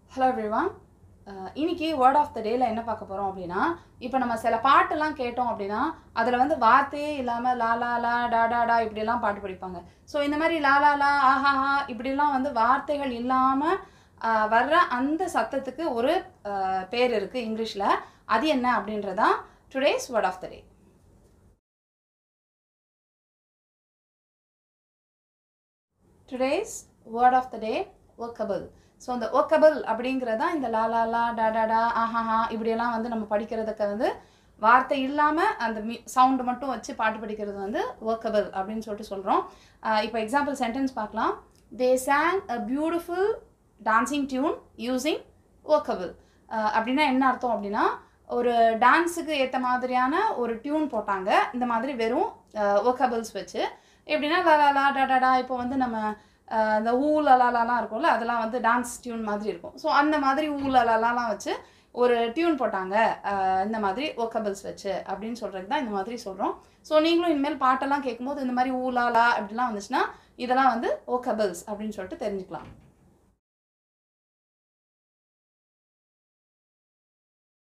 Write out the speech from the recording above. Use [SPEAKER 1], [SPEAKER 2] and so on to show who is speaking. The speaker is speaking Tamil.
[SPEAKER 1] Hello everyone. இன்னைக்கு வேர்ட் ஆஃப் த டேல என்ன பார்க்க போறோம் அப்படினா இப்போ நம்ம சில பாட்டெல்லாம் கேட்டோம் அப்படினா அதுல வந்து வார்த்தையே இல்லாம லா லா லா டா டா டா இப்படி எல்லாம் பாட்டு படிப்பாங்க. சோ இந்த மாதிரி லா லா லா ஆஹா ஹா இப்படி எல்லாம் வந்து வார்த்தைகள் இல்லாம வர்ற அந்த சத்தத்துக்கு ஒரு பேர் இருக்கு இங்கிலீஷ்ல. அது என்ன அப்படின்றதா today's word of the day. Today's word of the day workable. So the workable அப்படிங்கறதா இந்த லா லா லா டா டா டா ஆஹா ஹா இப்படி எல்லாம் வந்து நம்ம படிக்கிறதுக்கு வந்து வார்த்தை இல்லாம அந்த சவுண்ட் மட்டும் வச்சு பாட்டு படிக்கிறது வந்து workable அப்படினு சொல்லிட்டு சொல்றோம். இப்போ எக்ஸாம்பிள் சென்டென்ஸ் பார்க்கலாம். They sang a beautiful dancing tune using workable. அப்படினா என்ன அர்த்தம் அப்படினா ஒரு டான்ஸ்க்கு ஏத்த மாதிரியான ஒரு டியூன் போட்டாங்க. இந்த மாதிரி வெறும் workables வச்சு எப்படினா லா லா லா டா டா டா இப்போ வந்து நம்ம அந்த ஊ லா லா லாலாம் இருக்கும்ல அதெல்லாம் வந்து டான்ஸ் டியூன் மாதிரி இருக்கும். ஸோ அந்த மாதிரி ஊ லா லா லாலாம் வச்சு ஒரு டியூன் போட்டாங்க இந்த மாதிரி workables வச்சு அப்படின்னு சொல்கிறது தான் இந்த மாதிரி சொல்கிறோம். ஸோ நீங்களும் இனிமேல் பாட்டெல்லாம் கேட்கும்போது இந்த மாதிரி ஊ லா லா அப்படிலாம் வந்துச்சுன்னா இதெல்லாம் வந்து workables அப்படின்னு சொல்லிட்டு தெரிஞ்சுக்கலாம்.